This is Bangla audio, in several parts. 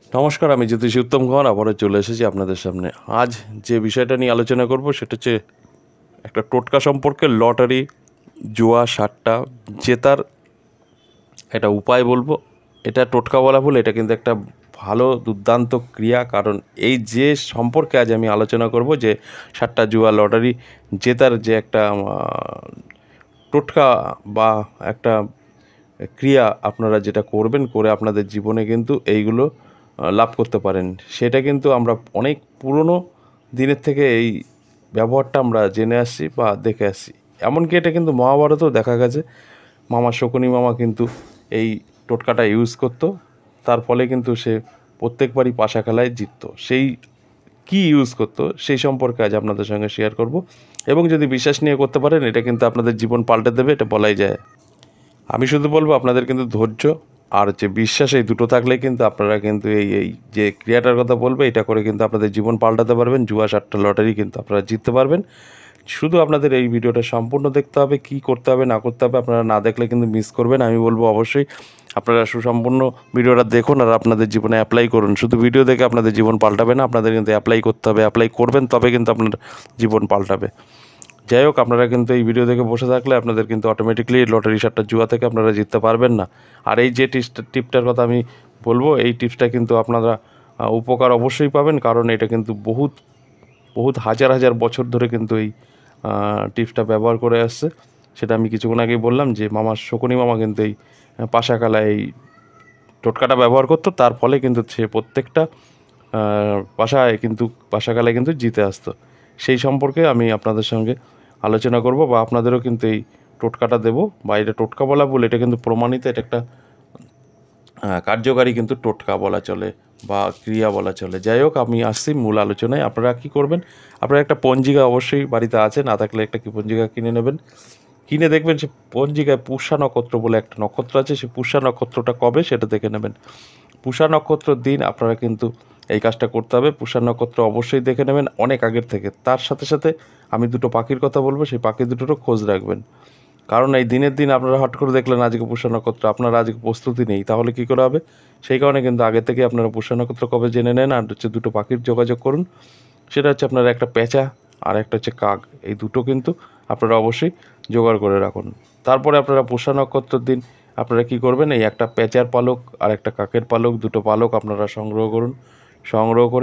নমস্কার, আমি জ্যোতিষী উত্তম কুমার আবারও চলে এসেছি আপনাদের সামনে। আজ যে বিষয়টা নিয়ে আলোচনা করব সেটা হচ্ছে একটা টোটকা সম্পর্কে, লটারি, জুয়া, সাট্টা জেতার একটা উপায় বলবো। এটা টোটকা বলা ভুল, এটা কিন্তু একটা ভালো দুর্দান্ত ক্রিয়া। কারণ এই যে সম্পর্কে আজ আমি আলোচনা করব, যে সাট্টা, জুয়া, লটারি জেতার যে একটা টোটকা বা একটা ক্রিয়া আপনারা যেটা করবেন, করে আপনাদের জীবনে কিন্তু এইগুলো লাভ করতে পারেন। সেটা কিন্তু আমরা অনেক পুরনো দিনের থেকে এই ব্যবহারটা আমরা জেনে আসছি বা দেখে আসছি। এমনকি এটা কিন্তু মহাভারতেও দেখা গেছে। মামা শকুনি মামা কিন্তু এই টোটকাটা ইউজ করতো, তার ফলে কিন্তু সে প্রত্যেকবারই পাশা খেলায় জিততো। সেই কি ইউজ করতো সেই সম্পর্কে আজ আপনাদের সঙ্গে শেয়ার করব। এবং যদি বিশ্বাস নিয়ে করতে পারেন, এটা কিন্তু আপনাদের জীবন পাল্টে দেবে, এটা বলাই যায়। আমি শুধু বলবো, আপনাদের কিন্তু ধৈর্য আর যে বিশ্বাস, এই দুটো থাকলে কিন্তু আপনারা কিন্তু এই যে ক্রিয়াটার কথা বলবে, এটা করে কিন্তু আপনাদের জীবন পাল্টাতে পারবেন। জুয়া, সাট্টা, লটারি কিন্তু আপনারা জিততে পারবেন। শুধু আপনাদের এই ভিডিওটা সম্পূর্ণ দেখতে হবে, কি করতে হবে না করতে হবে আপনারা না দেখলে কিন্তু মিস করবেন। আমি বলবো অবশ্যই আপনারা সুসম্পূর্ণ ভিডিওটা দেখুন আর আপনাদের জীবনে অ্যাপ্লাই করুন। শুধু ভিডিও দেখে আপনাদের জীবন পাল্টাবে না, আপনাদের কিন্তু অ্যাপ্লাই করতে হবে। অ্যাপ্লাই করবেন তবে কিন্তু আপনার জীবন পাল্টাবে। যাই হোক, আপনারা কিন্তু এই ভিডিও দেখে বসে থাকলে আপনাদের কিন্তু অটোমেটিকলি লটারি, সাট্টা, জুয়া থেকে আপনারা জিততে পারবেন না। আর এই যে টিপটার কথা আমি বলবো, এই টিপসটা কিন্তু আপনারা উপকার অবশ্যই পাবেন। কারণ এটা কিন্তু বহুত বহুত হাজার হাজার বছর ধরে কিন্তু এই টিপসটা ব্যবহার করে আসছে। সেটা আমি কিছুক্ষণ আগেই বললাম, যে মামা শকুনি মামা কিন্তু এই পাশাকালা এই টোটকাটা ব্যবহার করতো, তার ফলে কিন্তু সে প্রত্যেকটা পাশাকালায় কিন্তু জিতে আসতো। সেই সম্পর্কে আমি আপনাদের সঙ্গে আলোচনা করব, বা আপনাদেরও কিন্তু এই টোটকাটা দেবো। বা এটা টোটকা বলা ভুল, এটা কিন্তু প্রমাণিত, এটা একটা কার্যকারী কিন্তু টোটকা বলা চলে বা ক্রিয়া বলা চলে। যাই হোক, আমি আসছি মূল আলোচনায়। আপনারা কি করবেন, আপনারা একটা পঞ্জিকা অবশ্যই বাড়িতে আছে, না থাকলে একটা কি পঞ্জিকা কিনে নেবেন। কিনে দেখবেন সে পঞ্জিকায় পুষ্যা নক্ষত্র বলে একটা নক্ষত্র আছে, সেই পুষ্যা নক্ষত্রটা কবে সেটা দেখে নেবেন। পুষা নক্ষত্রের দিন আপনারা কিন্তু এই কাজটা করতে হবে। পুষা নক্ষত্র অবশ্যই দেখে নেবেন অনেক আগের থেকে। তার সাথে সাথে আমি দুটো পাখির কথা বলবো, সেই পাখি দুটোরও খোঁজ রাখবেন। কারণ এই দিনের দিন আপনারা হট করে দেখলেন আজকে পুষা নক্ষত্র, আপনারা আজকে প্রস্তুতি নেই, তাহলে কী করে হবে? সেই কারণে কিন্তু আগে থেকে আপনারা পুষা নক্ষত্র কবে জেনে নেন, আর হচ্ছে দুটো পাখির যোগাযোগ করুন। সেটা হচ্ছে আপনারা একটা পেঁচা আর একটা হচ্ছে কাক, এই দুটো কিন্তু আপনারা অবশ্যই জোগাড় করে রাখুন। তারপরে আপনারা পুষা নক্ষত্রের দিন আপনারা কী করবেন, এই একটা পেঁচার পালক আর একটা কাকের পালক, দুটো পালক আপনারা সংগ্রহ করুন। সংগ্রহ করে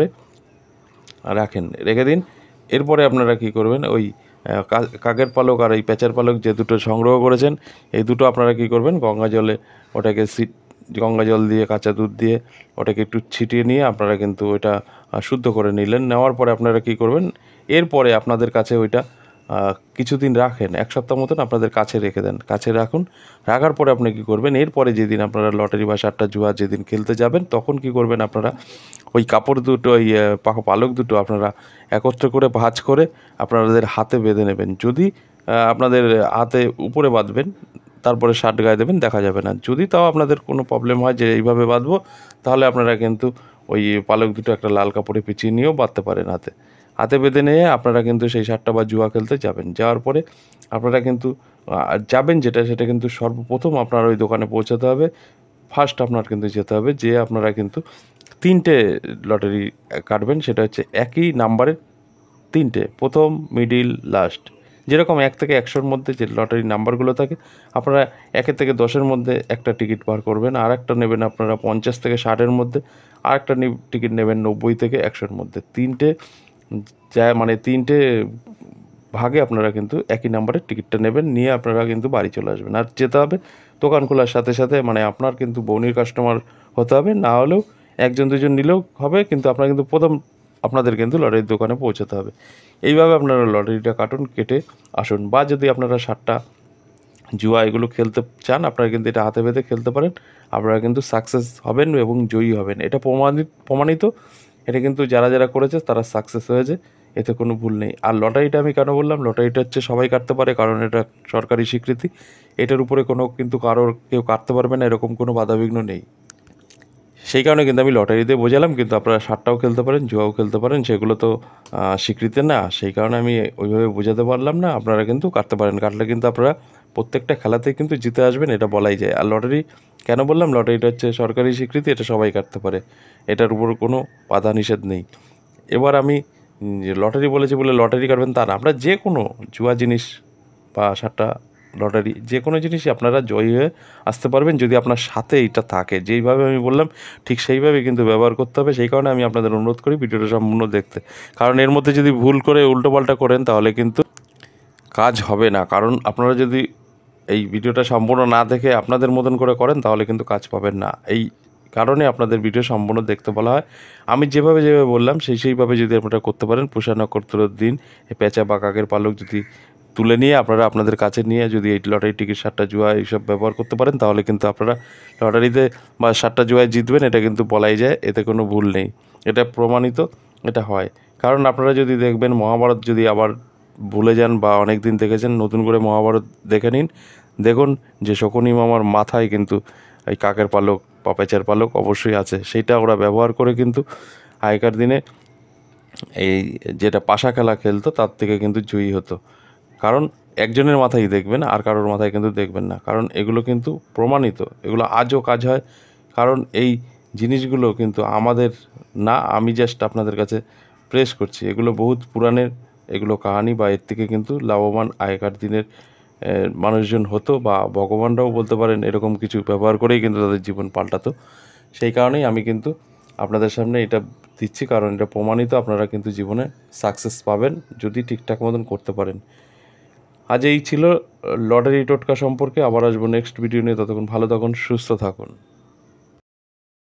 রাখেন, রেখে দিন। এরপরে আপনারা কী করবেন, ওই কাকের পালক আর এই পেঁচার পালক যে দুটো সংগ্রহ করেছেন, এই দুটো আপনারা কী করবেন, গঙ্গা জলে ওটাকে গঙ্গা জল দিয়ে, কাঁচা দুধ দিয়ে ওটাকে একটু ছিটিয়ে নিয়ে আপনারা কিন্তু ওইটা শুদ্ধ করে নিলেন। নেওয়ার পরে আপনারা কী করবেন, এরপরে আপনাদের কাছে ওইটা কিছুদিন রাখেন, এক সপ্তাহ মতন আপনাদের কাছে রেখে দেন, কাছে রাখুন। রাখার পরে আপনি কী করবেন, এরপরে যেদিন আপনারা লটারি বা সাট্টা, জুয়া যেদিন খেলতে যাবেন, তখন কী করবেন, আপনারা ওই কাপড় দুটো, ওই পালক দুটো আপনারা একত্র করে ভাঁজ করে আপনাদের হাতে বেঁধে নেবেন। যদি আপনাদের হাতে উপরে বাঁধবেন, তারপরে শার্ট গায়ে দেবেন, দেখা যাবে না। যদি তাও আপনাদের কোনো প্রবলেম হয় যে এইভাবে বাঁধবো, তাহলে আপনারা কিন্তু ওই পালক দুটো একটা লাল কাপড়ে পেঁচিয়ে নিয়েও বাঁধতে পারেন হাতে। হাতে বেঁধে নিয়ে আপনারা কিন্তু সেই সাট্টা বা জুয়া খেলতে যাবেন। যাওয়ার পরে আপনারা কিন্তু যাবেন সেটা কিন্তু সর্বপ্রথম আপনার ওই দোকানে পৌঁছাতে হবে। ফার্স্ট আপনার কিন্তু যেতে হবে, যে আপনারা কিন্তু তিনটে লটারি কাটবেন। সেটা হচ্ছে একই নাম্বারের তিনটে, প্রথম, মিডিল, লাস্ট। যেরকম 1 থেকে 100-র মধ্যে যে লটারি নাম্বারগুলো থাকে, আপনারা 1 থেকে 10-এর মধ্যে একটা টিকিট বার করবেন। আর একটা নেবেন আপনারা 50 থেকে 60-এর মধ্যে। আর একটা টিকিট নেবেন 90 থেকে 100-এর মধ্যে। তিনটে মানে তিনটে ভাগে আপনারা কিন্তু একই নাম্বারের টিকিটটা নেবেন, নিয়ে আপনারা কিন্তু বাড়ি চলে আসবেন। আর যেতে হবে দোকান খোলার সাথে সাথে, মানে আপনার কিন্তু বউনির কাস্টমার হতে হবে, না হলেও 1-2 জন নিলেও হবে, কিন্তু আপনারা কিন্তু প্রথম আপনাদের কিন্তু লটারির দোকানে পৌঁছাতে হবে। এইভাবে আপনারা লটারিটা কাটুন, কেটে আসুন। বা যদি আপনারা সাট্টা, জুয়া এগুলো খেলতে চান, আপনারা কিন্তু এটা হাতে বেঁধে খেলতে পারেন। আপনারা কিন্তু সাকসেস হবেন এবং জয়ী হবেন, এটা প্রমাণিত। এটা কিন্তু যারা যারা করেছে তারা সাকসেস হয়েছে, এতে কোনো ভুল নেই। আর লটারিটা আমি কেন বললাম, লটারিটা হচ্ছে সবাই কাটতে পারে, কারণ এটা সরকারি স্বীকৃতি। এটার উপরে কোনো কিন্তু কেউ কাটতে পারবে না, এরকম কোনো বাধাবিঘ্ন নেই। সেই কারণে কিন্তু আমি লটারি দিয়ে বোঝালাম, কিন্তু আপনারা সাট্টাও খেলতে পারেন, জুয়াও খেলতে পারেন, সেগুলো তো স্বীকৃতি না। সেই কারণে আমি ওইভাবে বোঝাতে পারলাম না। আপনারা কিন্তু কাটতে পারেন, কাটলে কিন্তু আপনারা প্রত্যেকটা খেলাতেই কিন্তু জিতে আসবেন, এটা বলাই যায়। আর লটারি কেন বললাম, লটারিটা হচ্ছে সরকারি স্বীকৃতি, এটা সবাই কাটতে পারে, এটার উপর কোনো বাধা নিষেধ নেই। এবার আমি যে লটারি বলেছি বলে লটারি কাটবেন তা না, আপনারা যে কোনো জুয়া জিনিস বা সাট্টা লটারি যে কোনো জিনিসই আপনারা জয়ী হয়ে আসতে পারবেন, যদি আপনার সাথে এইটা থাকে। যেইভাবে আমি বললাম ঠিক সেইভাবে কিন্তু ব্যবহার করতে হবে। সেই কারণে আমি আপনাদের অনুরোধ করি ভিডিওটা সম্পূর্ণ দেখতে, কারণ এর মধ্যে যদি ভুল করে উল্টোপাল্টা করেন তাহলে কিন্তু কাজ হবে না। কারণ আপনারা যদি এই ভিডিওটা সম্পূর্ণ না দেখে আপনাদের মতন করে করেন তাহলে কিন্তু কাজ পাবেন না। এই কারণে আপনাদের ভিডিও সম্পূর্ণ দেখতে বলা হয়। আমি যেভাবে বললাম সেইভাবে যদি আপনারা করতে পারেন, পুষা নক্ষত্রের দিন এই পেঁচা বা কাকের পালক যদি তুলে নিয়ে আপনারা আপনাদের কাছে নিয়ে যদি এই লটারি টিকিট সাট্টা জুয়া এইসব ব্যবহার করতে পারেন তাহলে কিন্তু আপনারা লটারিতে বা সাট্টা জুয়ায় জিতবেন, এটা কিন্তু বলাই যায়, এতে কোনো ভুল নেই, এটা প্রমাণিত, এটা হয়। কারণ আপনারা যদি দেখবেন মহাভারত যদি আবার ভুলে যান বা অনেক দিন দেখেছেন, নতুন করে মহাভারত দেখে নিন, দেখুন যে শকুনি মামার মাথায় কিন্তু এই কাকের পালক বা পেঁচার পালক অবশ্যই আছে, সেইটা ওরা ব্যবহার করে কিন্তু আগেকার দিনে এই যেটা পাশা খেলা খেলতো তার থেকে কিন্তু জয়ী হতো। কারণ একজনের মাথায় দেখবেন আর কারোর মাথায় কিন্তু দেখবেন না, কারণ এগুলো কিন্তু প্রমাণিত, এগুলো আজও কাজ হয়। কারণ এই জিনিসগুলো কিন্তু আমাদের না, আমি জাস্ট আপনাদের কাছে প্রেস করছি, এগুলো বহুত পুরাণের এগুলো কাহানি, বা এর থেকে কিন্তু লাভবান আগেকার দিনের মানুষজন হতো, বা ভগবানরাও বলতে পারেন, এরকম কিছু ব্যবহার করেই কিন্তু তাদের জীবন পাল্টাতো। সেই কারণেই আমি কিন্তু আপনাদের সামনে এটা দিচ্ছি, কারণ এটা প্রমাণিত, আপনারা কিন্তু জীবনে সাকসেস পাবেন যদি ঠিকঠাক মতন করতে পারেন। আজ এই ছিল লটারি টোটকা সম্পর্কে। আবার আসবো নেক্সট ভিডিও নিয়ে, ততক্ষণ ভালো থাকুন, সুস্থ থাকুন।